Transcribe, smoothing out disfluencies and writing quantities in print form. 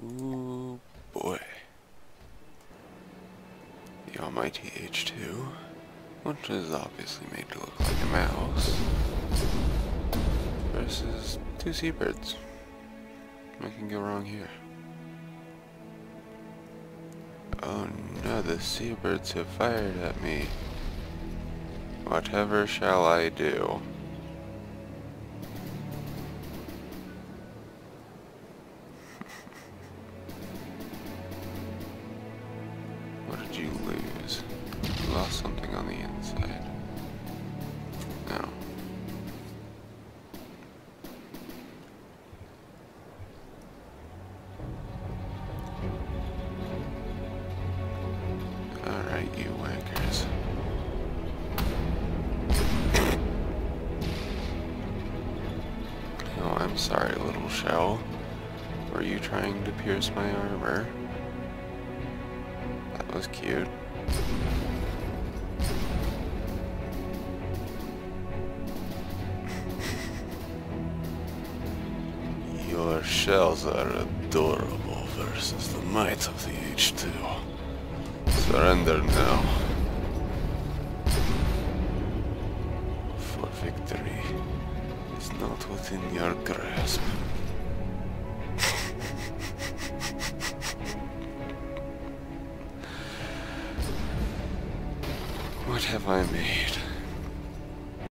Ooh, boy. The almighty H2, which is obviously made to look like a mouse, versus two seabirds. What can go wrong here? Oh no, the seabirds have fired at me. Whatever shall I do? What did you lose? You lost something on the inside. No. Alright, you wankers. Oh, I'm sorry, little shell. Were you trying to pierce my armor? That was cute. Your shells are adorable versus the might of the H2. Surrender now. For victory is not within your grasp. What have I made?